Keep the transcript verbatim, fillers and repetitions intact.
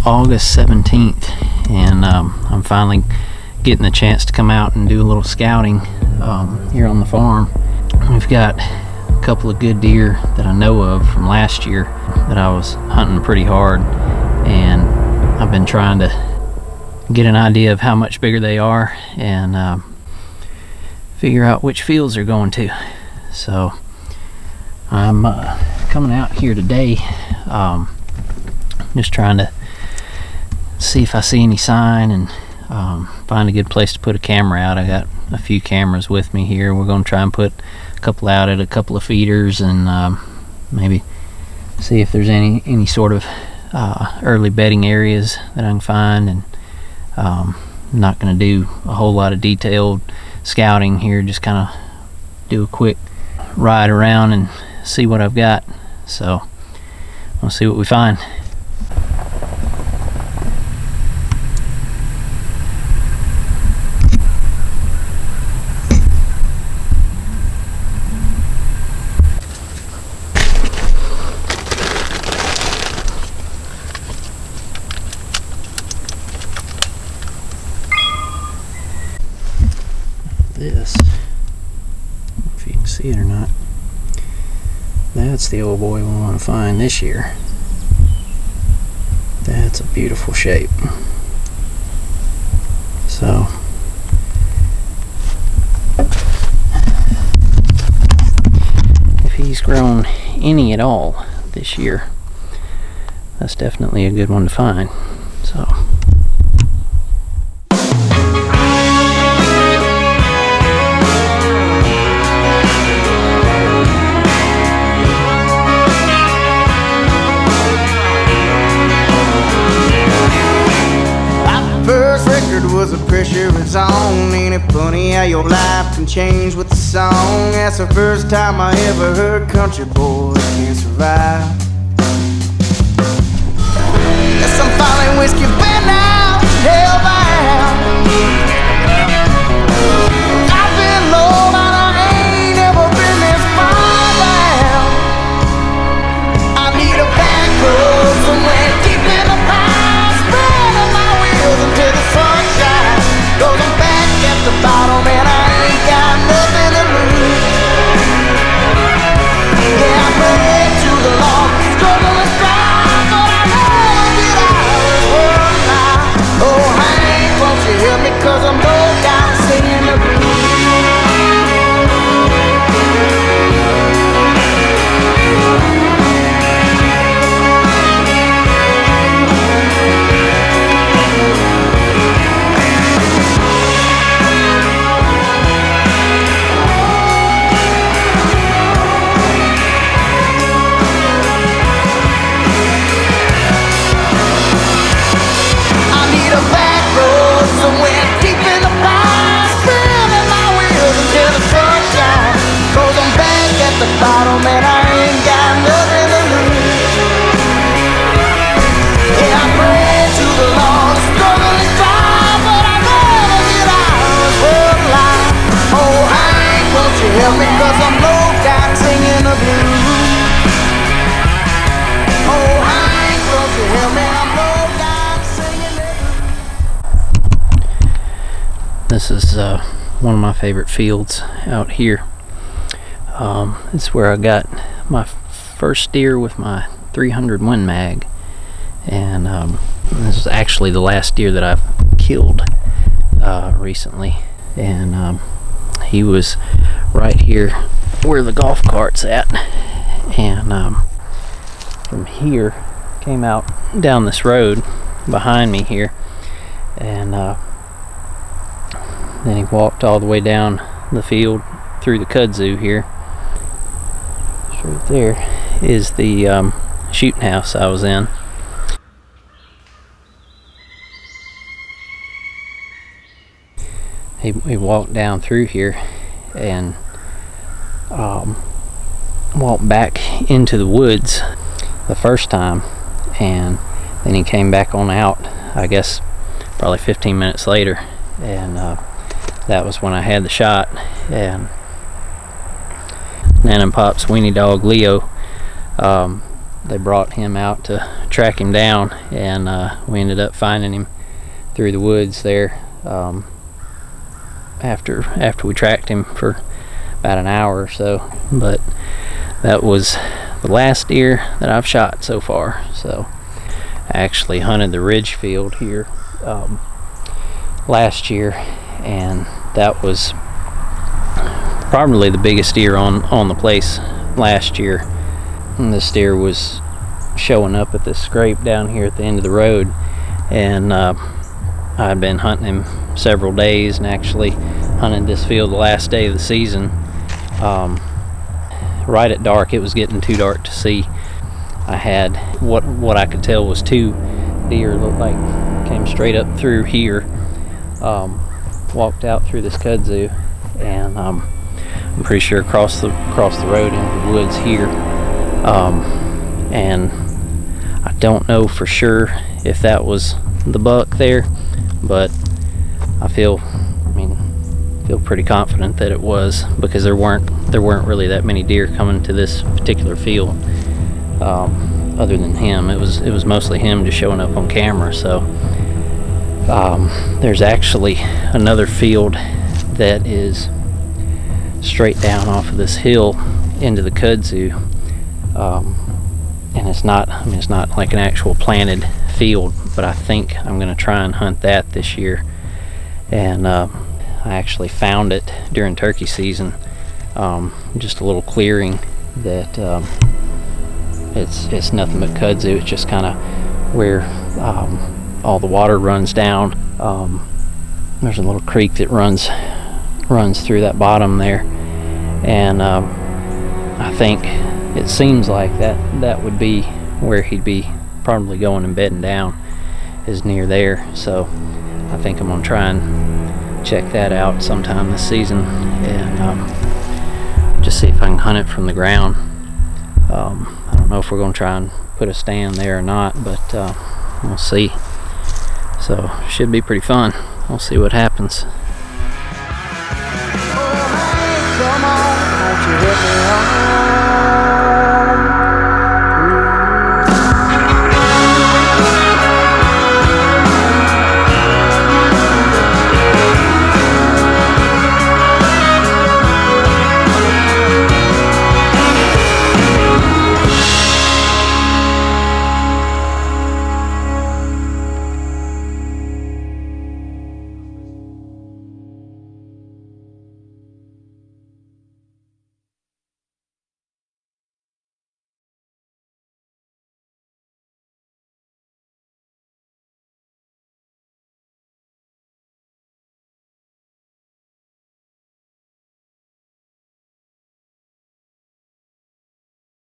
August seventeenth, and um, I'm finally getting the chance to come out and do a little scouting um, here on the farm. We've got a couple of good deer that I know of from last year that I was hunting pretty hard, and I've been trying to get an idea of how much bigger they are and uh, figure out which fields they're going to. So I'm uh, coming out here today, um, just trying to see if I see any sign and um, find a good place to put a camera out. I got a few cameras with me here. We're going to try and put a couple out at a couple of feeders, and um, maybe see if there's any any sort of uh, early bedding areas that I can find. And um, I'm not going to do a whole lot of detailed scouting here, just kind of do a quick ride around and see what I've got. So we'll see what we find. This, if you can see it or not, that's the old boy we want to find this year. That's a beautiful shape. So if he's grown any at all this year, that's definitely a good one to find. So was the pressure is on. Ain't it funny how your life can change with the song? That's the first time I ever heard country boys can't survive. Yes, I'm finally whiskey bent out, hellbound. I've been low, but I ain't never been this far down. I need a back road somewhere deep in the past, spinning my wheels until the sun. Cause I'm back at the bottom and I ain't got nothing to lose. Yeah, I pray to the Lord, struggle and strive, but I never get out of this world now. Oh, Hank, won't you help me, cause I'm low down singing the blues. Somewhere deep in the past, spinning my wheels until the sun shines. Cause I'm back at the bottom and I ain't got nothing to lose. Yeah, I pray to the Lord, struggle and strive, but I never get out of this world alive. Oh, Hank, won't you help me, cause I'm low down singing the blues. Oh, Hank, won't you help me, I'm low down singing the blues. this is uh, one of my favorite fields out here. Um, it's where I got my first deer with my three hundred Win Mag, and um, this is actually the last deer that I've killed uh, recently, and um, he was right here where the golf cart's at, and um, from here came out down this road behind me here, and uh, then he walked all the way down the field through the kudzu here. Right there is the um, shooting house I was in. He, he walked down through here and um, walked back into the woods the first time, and then he came back on out, I guess probably fifteen minutes later, and uh, that was when I had the shot. And Nan and Pop's weenie dog Leo um, they brought him out to track him down, and uh, we ended up finding him through the woods there um, after after we tracked him for about an hour or so. But that was the last deer that I've shot so far. So I actually hunted the ridge field here um, last year, and that was probably the biggest deer on on the place last year. And this deer was showing up at this scrape down here at the end of the road, and uh, I'd been hunting him several days, and actually hunted this field the last day of the season. Um, right at dark, it was getting too dark to see. I had what what I could tell was two deer, looked like came straight up through here, um, walked out through this kudzu, and um, I'm pretty sure across the across the road into the woods here. Um, and I don't know for sure if that was the buck there, but I feel, I mean, feel pretty confident that it was, because there weren't there weren't really that many deer coming to this particular field. Um, other than him, it was it was mostly him just showing up on camera. So um, there's actually another field that is straight down off of this hill into the kudzu. Um, and it's not, I mean, it's not like an actual planted field, but I think I'm going to try and hunt that this year. And uh, I actually found it during turkey season, um, just a little clearing that um, it's it's nothing but kudzu. It's just kind of where um, all the water runs down. Um, there's a little creek that runs runs through that bottom there, and um, I think it seems like that that would be where he'd be probably going and bedding down, is near there. So I think I'm gonna try and check that out sometime this season, and um, just see if I can hunt it from the ground. um, I don't know if we're gonna try and put a stand there or not, but uh, we'll see. So should be pretty fun. We'll see what happens. Oh, hey, come on, won't you hit me on